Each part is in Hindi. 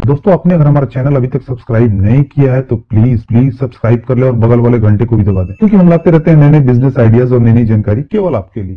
दोस्तों आपने अगर हमारा चैनल अभी तक सब्सक्राइब नहीं किया है तो प्लीज सब्सक्राइब कर ले और बगल वाले घंटे को भी दबा दें, क्योंकि हम लाते रहते हैं नए नए बिजनेस आइडियाज और नई नई जानकारी केवल आपके लिए।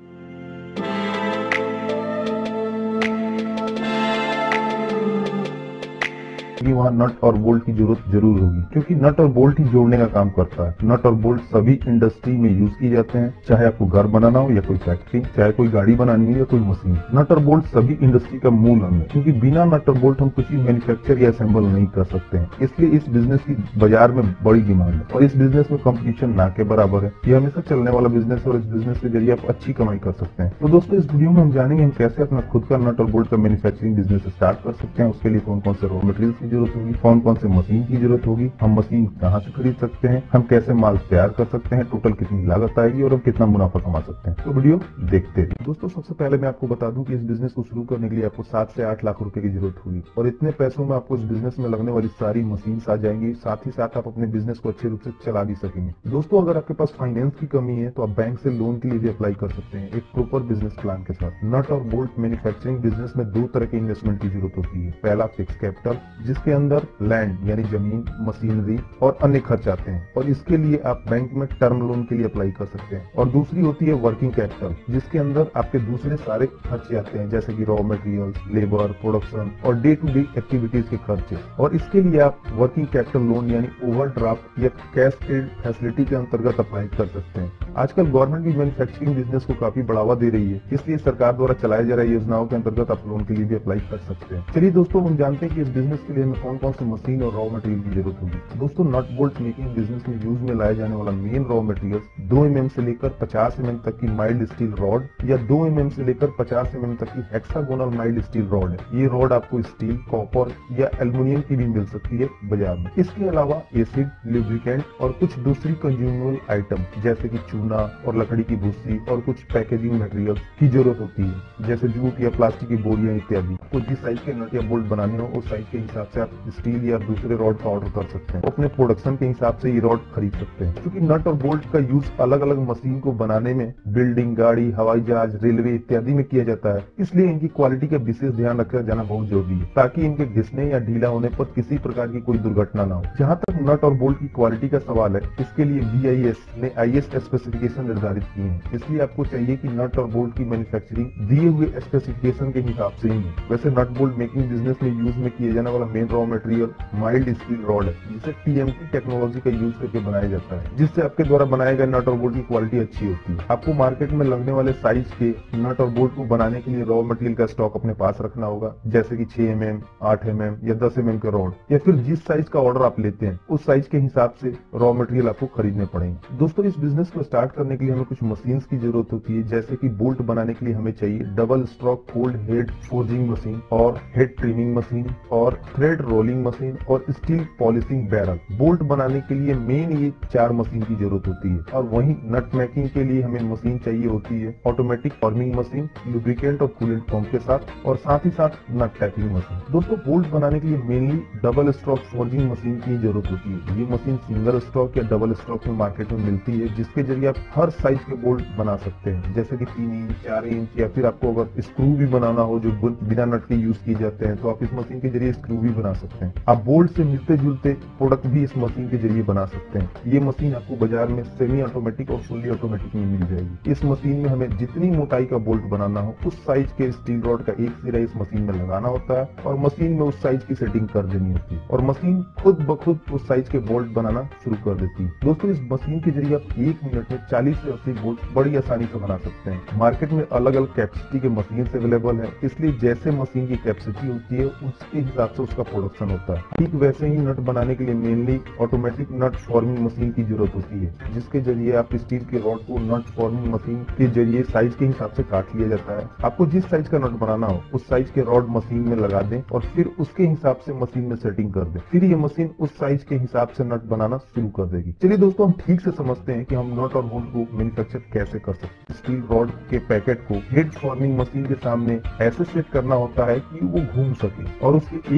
वहाँ नट और बोल्ट की जरूरत जरूर होगी, क्योंकि नट और बोल्ट ही जोड़ने का काम करता है। नट और बोल्ट सभी इंडस्ट्री में यूज किए जाते हैं, चाहे आपको घर बनाना हो या कोई फैक्ट्री, चाहे कोई गाड़ी बनानी हो या कोई मशीन। नट और बोल्ट सभी इंडस्ट्री का मूल अंग है, क्योंकि बिना नट और बोल्ट हम कुछ भी मैन्युफैक्चर या असेंबल नहीं कर सकते हैं। इसलिए इस बिजनेस की बाजार में बड़ी डिमांड है और इस बिजनेस में कंपटीशन ना के बराबर है। ये हमेशा चलने वाला बिजनेस है और इस बिजनेस के जरिए आप अच्छी कमाई कर सकते हैं। तो दोस्तों इस वीडियो में हम जानेंगे हम कैसे अपना खुद का नट और बोल्ट का मैन्युफैक्चरिंग बिजनेस स्टार्ट कर सकते हैं। उसके लिए कौन कौन से रॉ मटेरियल की जरूरत होगी, कौन कौन से मशीन की जरूरत होगी, हम मशीन कहाँ से खरीद सकते हैं, हम कैसे माल तैयार कर सकते हैं, टोटल कितनी लागत आएगी और हम कितना मुनाफा कमा सकते हैं। तो वीडियो देखते हैं। दोस्तों सबसे पहले मैं आपको बता दूं कि इस बिजनेस को शुरू करने के लिए आपको 7 से 8 लाख रुपए की जरूरत होगी और इतने पैसों में आपको इस बिजनेस में लगने वाली सारी मशीन आ जाएंगी। साथ ही साथ आप अपने बिजनेस को अच्छे रूप से चला भी सकेंगे। दोस्तों अगर आपके पास फाइनेंस की कमी है तो आप बैंक से लोन के लिए भी अप्लाई कर सकते हैं, एक प्रॉपर बिजनेस प्लान के साथ। नट और बोल्ट मैन्युफैक्चरिंग बिजनेस में 2 तरह के इन्वेस्टमेंट की जरूरत होती है। पहला फिक्स कैपिटल, जिसके अंदर लैंड यानी जमीन, मशीनरी और अन्य खर्च आते हैं और इसके लिए आप बैंक में टर्म लोन के लिए अप्लाई कर सकते हैं। और दूसरी होती है वर्किंग कैपिटल, जिसके अंदर आपके दूसरे सारे खर्चे आते हैं, जैसे कि रॉ मटेरियल्स, लेबर, प्रोडक्शन और डे टू डे एक्टिविटीज के खर्चे। और इसके लिए आप वर्किंग कैपिटल लोन यानी ओवरड्राफ्ट या कैश क्रेडिट फैसिलिटी के अंतर्गत अप्लाई कर सकते हैं। आजकल गवर्नमेंट भी मैन्युफैक्चरिंग बिजनेस को काफी बढ़ावा दे रही है, इसलिए सरकार द्वारा चलाए जा रही योजनाओं के अंतर्गत आप लोन के लिए भी अप्लाई कर सकते हैं। चलिए दोस्तों हम जानते हैं कि इस बिजनेस के लिए हमें कौन कौन सी मशीन और रॉ मटेरियल की जरूरत होगी। दोस्तों नट बोल्ट मेकिंग बिजनेस में यूज में लाए जाने वाला मेन रॉ मटेरियल 2 mm से लेकर 50 mm तक की माइल्ड स्टील रॉड या 2 mm से लेकर 50 mm तक की हेक्सागोनल माइल्ड स्टील रॉड है। ये रॉड आपको स्टील, कॉपर या एल्युमिनियम की भी मिल सकती है बाजार में। इसके अलावा एसिड, लुब्रिकेंट और कुछ दूसरी कंज्यूमेबल आइटम जैसे कि चूना और लकड़ी की भूसी और कुछ पैकेजिंग मटेरियल की जरूरत होती है, जैसे जूट या प्लास्टिक की बोरियां इत्यादि। तो जिस साइज के नट या बोल्ट बनाने हो उस साइज के हिसाब से आप स्टील या दूसरे रॉड का ऑर्डर कर सकते हैं। अपने प्रोडक्शन के हिसाब से ये रॉड खरीद सकते हैं। क्योंकि नट और बोल्ट का यूज अलग अलग मशीन को बनाने में बिल्डिंग, गाड़ी, हवाई जहाज, रेलवे इत्यादि में किया जाता है, इसलिए इनकी क्वालिटी का विशेष ध्यान रखा जाना बहुत जरूरी है, ताकि इनके घिसने या ढीला होने पर किसी प्रकार की कोई दुर्घटना ना हो। जहाँ तक नट और बोल्ट की क्वालिटी का सवाल है, इसके लिए BIS ने IS स्पेसिफिकेशन निर्धारित किए हैं, इसलिए आपको चाहिए कि नट और बोल्ट की मैन्युफैक्चरिंग दिए हुए स्पेसिफिकेशन के हिसाब से ही है। वैसे नट बोल्ट मेकिंग बिजनेस में यूज में किए जाने वाला main raw material mild steel rod है, जिसे TMT टेक्नोलॉजी का यूज करके बनाया जाता है, जिससे आपके द्वारा बनाए गए नट और बोल्ट की क्वालिटी अच्छी होती है। आपको मार्केट में लगने वाले साइज के नट और बोल्ट को बनाने के लिए रॉ मटेरियल का स्टॉक अपने पास रखना होगा, जैसे कि 6 mm, 8 mm या 10 mm के रॉड, या फिर जिस साइज का ऑर्डर आप लेते हैं उस साइज के हिसाब से रॉ मटेरियल आपको खरीदने पड़ेंगे। दोस्तों इस बिजनेस को स्टार्ट करने के लिए हमें कुछ मशीन की जरूरत होती है, जैसे कि बोल्ट बनाने के लिए हमें चाहिए double stroke cold head forging machine और हेड ट्रिमिंग मशीन और थ्रेड रोलिंग मशीन और स्टील पॉलिशिंग बैरल। बोल्ट बनाने के लिए मेन ये 4 मशीन की जरूरत होती है। और वहीं नट मेकिंग के लिए हमें मशीन चाहिए होती है ऑटोमेटिक फॉर्मिंग मशीन, लुब्रिकेंट और कूलेंट पंप के साथ, और साथ ही साथ नट टैपिंग मशीन। दोस्तों बोल्ट बनाने के लिए mainly double stroke forging machine की जरूरत होती है। ये मशीन सिंगल स्ट्रोक या डबल स्ट्रोक में मार्केट में मिलती है, जिसके जरिए आप हर साइज के बोल्ट बना सकते हैं, जैसे कि 3 इंच, 4 इंच, या फिर आपको अगर स्क्रू भी बनाना हो जो बिना नट के यूज किए जाते हैं तो आप इस मशीन के जरिए स्क्रू भी बना सकते हैं। आप बोल्ट से मिलते जुलते प्रोडक्ट भी इस मशीन के जरिए बना सकते हैं। ये मशीन आपको बाजार में सेमी ऑटोमेटिक और फुल्ली ऑटोमेटिक में मिल जाएगी। इस मशीन में हमें जितनी मोटाई का बोल्ट बनाना हो उस साइज के स्टील रॉड का एक सिरा इस मशीन में लगाना होता है और मशीन में उस साइज की सेटिंग कर देनी होती है और मशीन खुद ब खुद उस साइज के बोल्ट बनाना शुरू कर देती है। दोस्तों इस मशीन के जरिए आप 1 मिनट में 40 से 80 बोल्ट बड़ी आसानी से बना सकते हैं। मार्केट में अलग अलग कैपेसिटी के मशीन अवेलेबल है, इसलिए जैसे मशीन की कैपेसिटी होती है उसके हिसाब से उसका प्रोडक्शन होता है। ठीक वैसे ही नट बनाने के लिए mainly automatic nut forming machine की जरूरत होती है, जिसके जरिए आप स्टील के रॉड को नट फॉर्मिंग मशीन के जरिए साइज के हिसाब से काट लिया जाता है। आपको जिस साइज का नट बनाना हो उस साइज के रॉड मशीन में लगा दें और फिर उसके हिसाब से मशीन में सेटिंग कर दें, फिर ये मशीन उस साइज के हिसाब से नट बनाना शुरू कर देगी। चलिए दोस्तों हम ठीक से समझते हैं कि हम नट और बोल्ट को मैन्युफैक्चर कैसे कर सकते हैं। स्टील रॉड के पैकेट को हेड फॉर्मिंग मशीन के सामने ऐसे सेट करना होता है कि वो घूम सके और उसके एक सिरे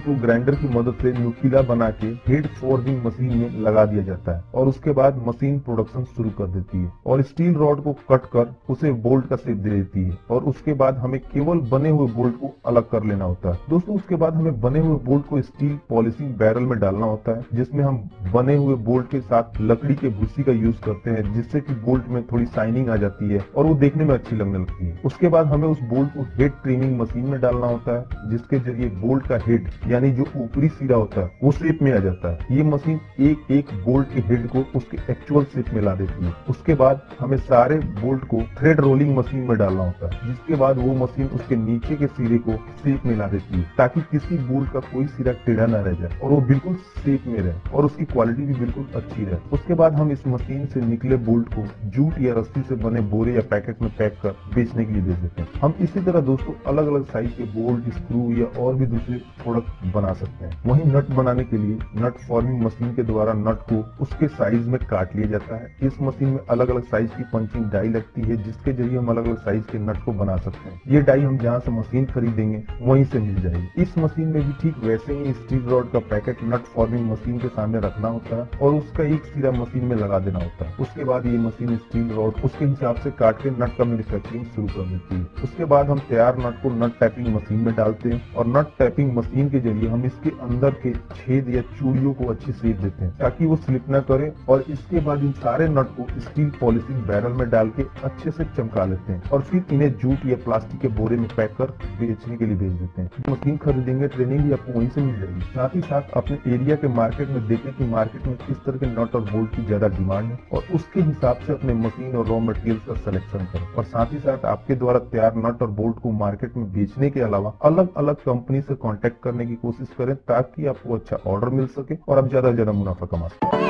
को ग्राइंडर की मदद से नुकीला बना के हेड फोर्जिंग मशीन में लगा दिया जाता है और उसके बाद मशीन प्रोडक्शन शुरू कर देती है और स्टील रॉड को कट कर उसे बोल्ट का शेप दे देती है और उसके बाद हमें केवल बने हुए बोल्ट को अलग कर लेना होता है। दोस्तों उसके बाद हमें बने हुए बोल्ट को स्टील पॉलिशिंग बैरल में डालना होता है, जिसमें हम बने हुए बोल्ट के साथ लकड़ी के भूसी का यूज करते हैं, जिससे कि बोल्ट में थोड़ी शाइनिंग आ जाती है और वो देखने में अच्छी लगने लगती है। उसके बाद हमें उस बोल्ट को हेड ट्रिमिंग मशीन में डालना होता है, जिसके जरिए बोल्ट का हेड यानी जो ऊपरी सिरा होता है वो शेप में आ जाता है। ये मशीन एक एक बोल्ट के हेड को उसके एक्चुअल शेप में ला देती है। उसके बाद हमें सारे बोल्ट को थ्रेड रोलिंग मशीन में डालना होता है, जिसके बाद वो मशीन उसके नीचे के सिरे को शेप में ला देती है ताकि किसी बोल्ट का कोई सिरा टेढ़ा न रह जाए और वो बिल्कुल शेप में रहे और उसकी क्वालिटी भी बिल्कुल अच्छी रहे। उसके बाद हम इस मशीन से निकले बोल्ट को जूट या रस्सी से बने बोरे या पैकेट में पैक कर बेचने के लिए भेज देते हैं। हम इसी तरह दोस्तों अलग अलग साइज के बोल्ट, स्क्रू या और भी दूसरे प्रोडक्ट बना सकते हैं। वहीं नट बनाने के लिए नट फॉर्मिंग मशीन के द्वारा नट को उसके साइज में काट लिया जाता है। इस मशीन में अलग अलग साइज की पंचिंग डाई लगती है, जिसके जरिए हम अलग अलग साइज के नट को बना सकते हैं। ये डाई हम जहाँ से मशीन खरीदेंगे वहीं से मिल जाएगी। इस मशीन में भी ठीक वैसे ही स्टील रॉड का पैकेट नट फॉर्मिंग मशीन के सामने रखना होता है और उसका एक सिरा मशीन में लगा देना होता है। उसके बाद ये मशीन स्टील रॉड उसके हिसाब से काट के नट का मैन्युफैक्चरिंग शुरू कर देती है। उसके बाद हम तैयार नट को नट टैपिंग मशीन में डालते हैं और नट टैपिंग मशीन के जरिए हम इसके अंदर के छेद या चूड़ियों को अच्छी शेप देते हैं ताकि वो स्लिप न करे और इसके बाद इन सारे नट को स्टील पॉलिशिंग बैरल में डाल के अच्छे से चमका लेते हैं और फिर इन्हें जूट या प्लास्टिक के बोरे में पैक कर बेचने के लिए भेज देते हैं। मशीन खरीदेंगे, ट्रेनिंग भी आपको वहीं से मिल जाएगी। साथ ही साथ अपने एरिया के मार्केट में देखें कि मार्केट में किस तरह के नट और बोल्ट की ज्यादा डिमांड है और उसके हिसाब से अपने मशीन और रॉ मटेरियल का सिलेक्शन करें। और साथ ही साथ आपके द्वारा तैयार नट और बोल्ट को मार्केट में बेचने के अलावा अलग अलग कंपनी से कांटेक्ट करने की कोशिश करें ताकि आपको अच्छा ऑर्डर मिल सके और आप ज्यादा से ज्यादा मुनाफा कमा सकें।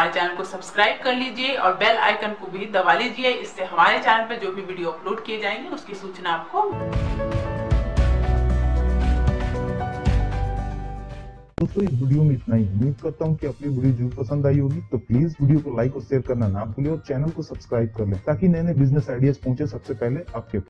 हमारे चैनल को सब्सक्राइब कर लीजिए और बेल आइकन को भी दबा लीजिए। इससे हमारे चैनल पर जो भी वीडियो अपलोड किए जाएंगे उसकी सूचना आपको। दोस्तों इस वीडियो में इतना ही। उम्मीद करता हूँ कि आपकी वीडियो जरूर पसंद आई होगी। तो प्लीज वीडियो को लाइक और शेयर करना ना भूलें और चैनल को सब्सक्राइब कर लें ताकि नए नए बिजनेस आइडियाज पहुंचे सबसे पहले आपके